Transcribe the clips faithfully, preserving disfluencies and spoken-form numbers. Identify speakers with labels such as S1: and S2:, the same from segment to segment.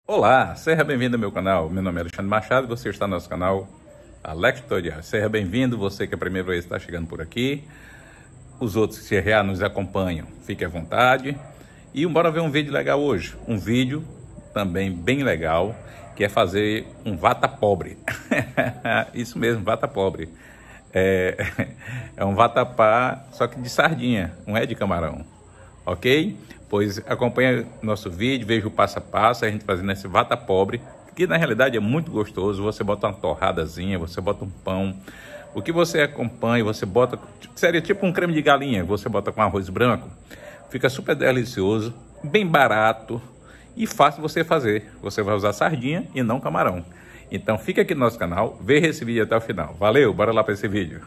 S1: Olá, seja bem-vindo ao meu canal. Meu nome é Alexandre Machado e você está no nosso canal Alex Tutorial. Seja bem-vindo, você que é a primeira vez está chegando por aqui. Os outros que já nos acompanham, fique à vontade. E bora ver um vídeo legal hoje. Um vídeo também bem legal, que é fazer um vata pobre. Isso mesmo, vata pobre. É, é um vatapá, só que de sardinha, não é de camarão. Ok? Pois acompanha nosso vídeo, veja o passo a passo, a gente fazendo esse vata pobre, que na realidade é muito gostoso. Você bota uma torradazinha, você bota um pão, o que você acompanha, você bota, seria tipo um creme de galinha, você bota com arroz branco, fica super delicioso, bem barato e fácil você fazer. Você vai usar sardinha e não camarão. Então fica aqui no nosso canal, veja esse vídeo até o final. Valeu, bora lá para esse vídeo.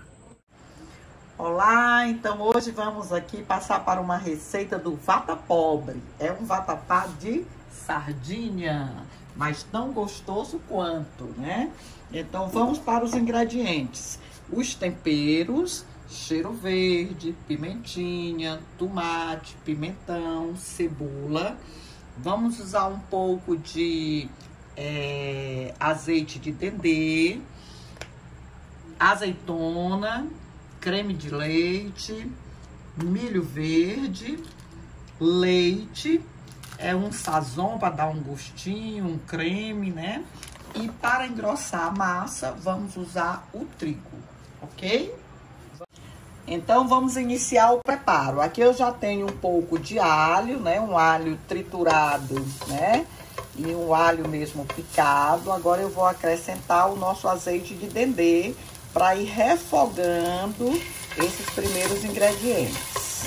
S2: Olá, então hoje vamos aqui passar para uma receita do vata pobre. É um vatapá de sardinha, mas tão gostoso quanto, né? Então vamos para os ingredientes. Os temperos: cheiro verde, pimentinha, tomate, pimentão, cebola. Vamos usar um pouco de é, azeite de dendê, azeitona, creme de leite, milho verde, leite, é um sazon para dar um gostinho, um creme, né? E para engrossar a massa, vamos usar o trigo, ok? Então, vamos iniciar o preparo. Aqui eu já tenho um pouco de alho, né? Um alho triturado, né? E um alho mesmo picado. Agora eu vou acrescentar o nosso azeite de dendê para ir refogando esses primeiros ingredientes.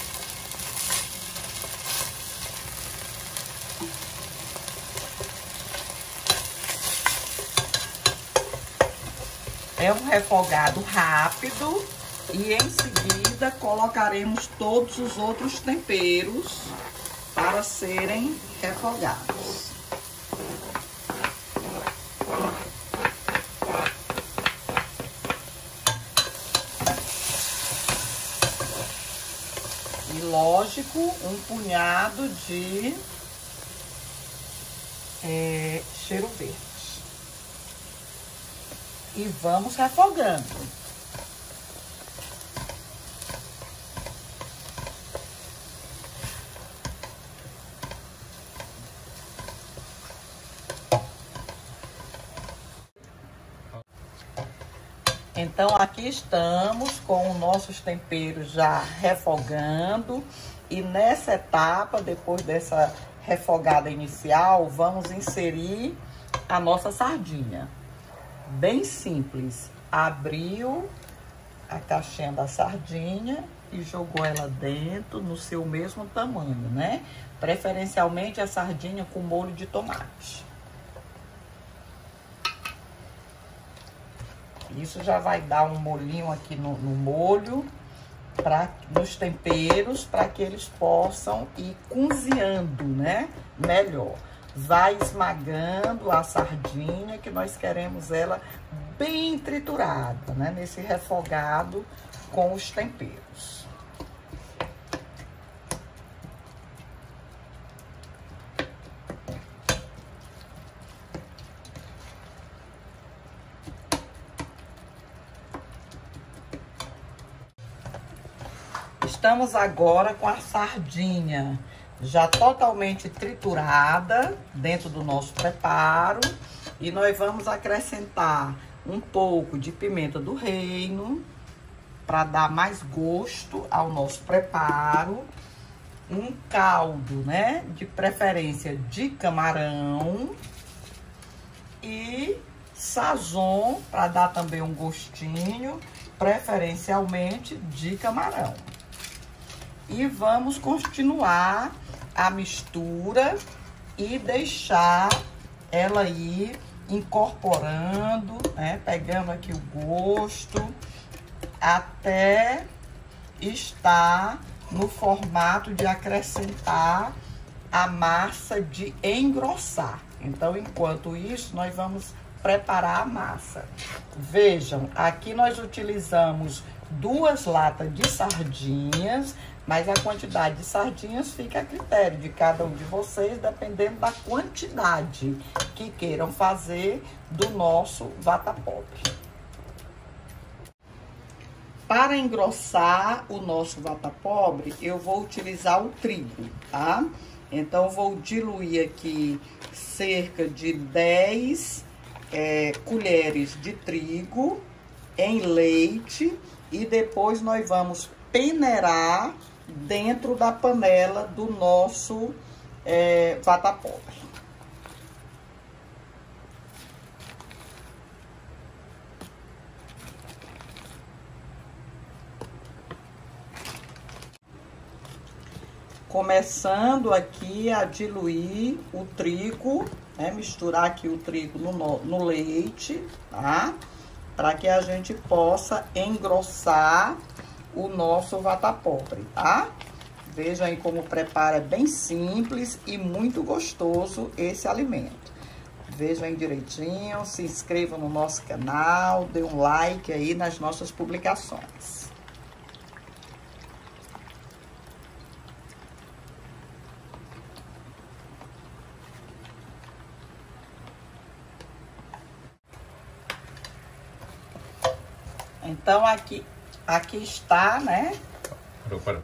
S2: É um refogado rápido e em seguida colocaremos todos os outros temperos para serem refogados. E lógico, um punhado de é, cheiro verde. E vamos refogando. Então, aqui estamos com os nossos temperos já refogando. E nessa etapa, depois dessa refogada inicial, vamos inserir a nossa sardinha. Bem simples. Abriu a caixinha da sardinha e jogou ela dentro no seu mesmo tamanho, né? Preferencialmente a sardinha com molho de tomate. Isso já vai dar um molhinho aqui no, no molho, pra, nos temperos, para que eles possam ir cozinhando, né? Melhor. Vai esmagando a sardinha, que nós queremos ela bem triturada, né? Nesse refogado com os temperos. Estamos agora com a sardinha já totalmente triturada dentro do nosso preparo. E nós vamos acrescentar um pouco de pimenta do reino para dar mais gosto ao nosso preparo. Um caldo, né? De preferência de camarão. E sazon para dar também um gostinho, preferencialmente de camarão. E vamos continuar a mistura e deixar ela ir incorporando, né? Pegando aqui o gosto, até estar no formato de acrescentar a massa de engrossar. Então, enquanto isso, nós vamos preparar a massa. Vejam, aqui nós utilizamos duas latas de sardinhas, Mas a quantidade de sardinhas fica a critério de cada um de vocês, dependendo da quantidade que queiram fazer do nosso vatapop. Para engrossar o nosso vatapop, eu vou utilizar o trigo, tá? Então, vou diluir aqui cerca de dez é, colheres de trigo em leite e depois nós vamos peneirar dentro da panela do nosso é, vatapop. Começando aqui a diluir o trigo, né? Misturar aqui o trigo no, no leite, tá? Para que a gente possa engrossar o nosso vatapop, tá? Vejam aí como prepara, é bem simples e muito gostoso esse alimento. Vejam aí direitinho, se inscrevam no nosso canal, dê um like aí nas nossas publicações. Então, aqui, aqui está, né?
S1: Parou, parou.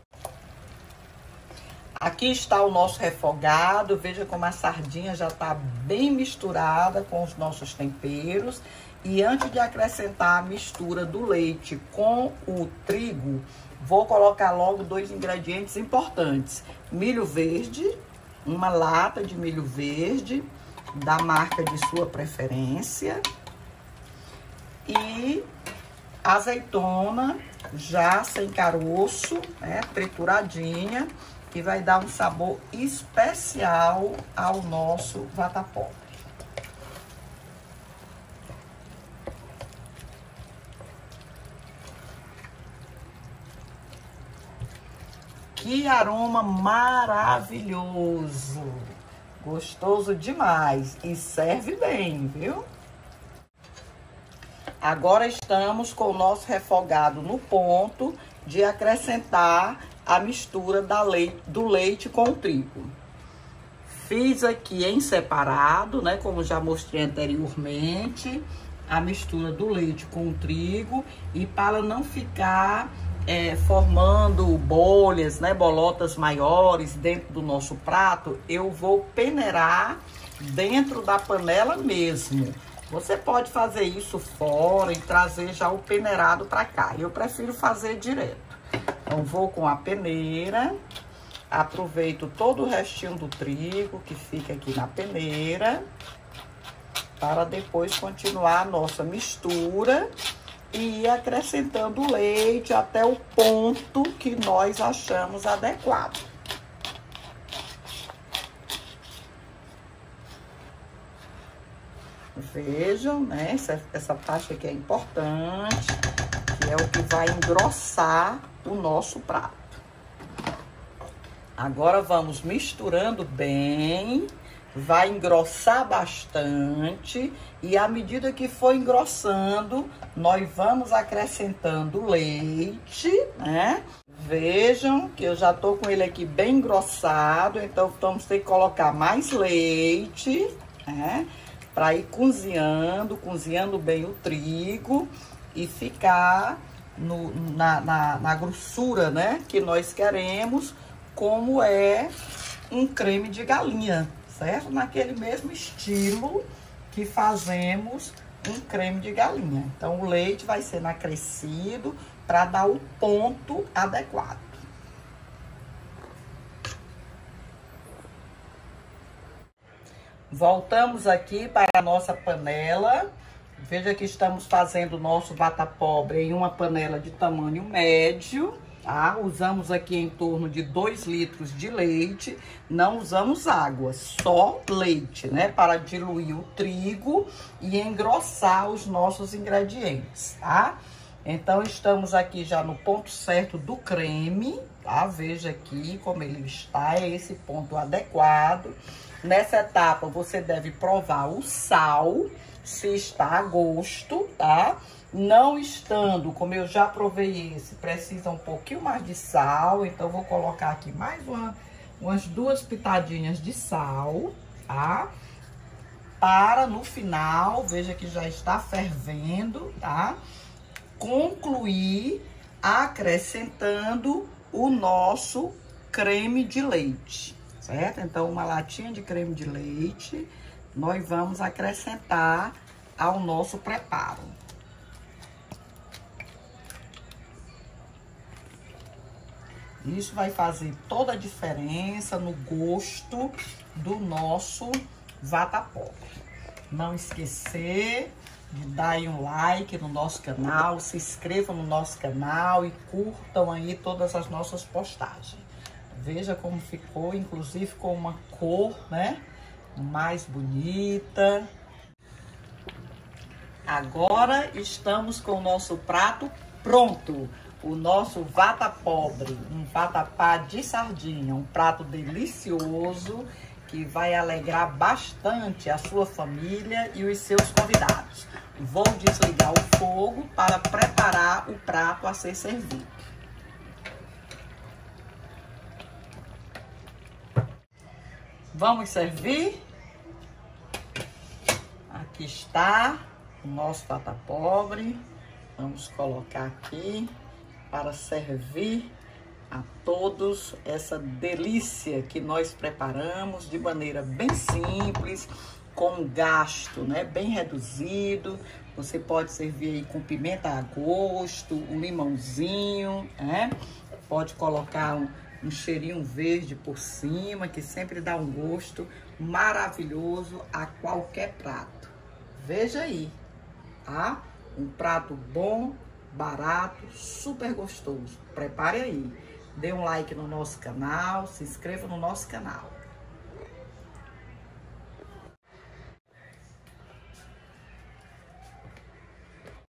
S2: Aqui está o nosso refogado. Veja como a sardinha já está bem misturada com os nossos temperos. E antes de acrescentar a mistura do leite com o trigo, vou colocar logo dois ingredientes importantes. Milho verde, uma lata de milho verde, da marca de sua preferência. E azeitona, já sem caroço, né, trituradinha, que vai dar um sabor especial ao nosso vatapop. Que aroma maravilhoso! Gostoso demais e serve bem, viu? Agora estamos com o nosso refogado no ponto de acrescentar a mistura da leite, do leite com o trigo. Fiz aqui em separado, né, como já mostrei anteriormente, a mistura do leite com o trigo. E para não ficar é, formando bolhas, né, bolotas maiores dentro do nosso prato, eu vou peneirar dentro da panela mesmo. Você pode fazer isso fora e trazer já o peneirado para cá. Eu prefiro fazer direto. Então, vou com a peneira, aproveito todo o restinho do trigo que fica aqui na peneira, para depois continuar a nossa mistura e ir acrescentando o leite até o ponto que nós achamos adequado. Vejam, né? Essa, essa parte aqui é importante, que é o que vai engrossar o nosso prato. Agora vamos misturando bem, vai engrossar bastante e à medida que for engrossando, nós vamos acrescentando leite, né? Vejam que eu já tô com ele aqui bem engrossado, então vamos ter que colocar mais leite, né? Para ir cozinhando, cozinhando bem o trigo e ficar no, na, na, na grossura, né, que nós queremos, como é um creme de galinha, certo? Naquele mesmo estilo que fazemos um creme de galinha. Então, o leite vai sendo acrescido para dar o ponto adequado. Voltamos aqui para a nossa panela. Veja que estamos fazendo o nosso vatapop em uma panela de tamanho médio, tá? Usamos aqui em torno de dois litros de leite. Não usamos água, só leite, né? Para diluir o trigo e engrossar os nossos ingredientes, tá? Então, estamos aqui já no ponto certo do creme, tá? Veja aqui como ele está, é esse ponto adequado. Nessa etapa, você deve provar o sal, se está a gosto, tá? Não estando, como eu já provei esse, precisa um pouquinho mais de sal. Então, vou colocar aqui mais uma, umas duas pitadinhas de sal, tá? Para no final, veja que já está fervendo, tá? Concluir acrescentando o nosso creme de leite, certo? Então, uma latinha de creme de leite, nós vamos acrescentar ao nosso preparo. Isso vai fazer toda a diferença no gosto do nosso vatapó. Não esquecer de dar aí um like no nosso canal, se inscrevam no nosso canal e curtam aí todas as nossas postagens. Veja como ficou, inclusive com uma cor, né, mais bonita. Agora estamos com o nosso prato pronto. O nosso vatapobre, um vatapá de sardinha, um prato delicioso que vai alegrar bastante a sua família e os seus convidados. Vou desligar o fogo para preparar o prato a ser servido. Vamos servir? Aqui está o nosso vatapobre. Vamos colocar aqui para servir a todos essa delícia que nós preparamos de maneira bem simples, com gasto, né, bem reduzido. Você pode servir aí com pimenta a gosto, um limãozinho, né? Pode colocar um, um cheirinho verde por cima, que sempre dá um gosto maravilhoso a qualquer prato. Veja aí, tá? Um prato bom, barato, super gostoso. Prepare aí. Dê um like no nosso canal, se inscreva no nosso canal.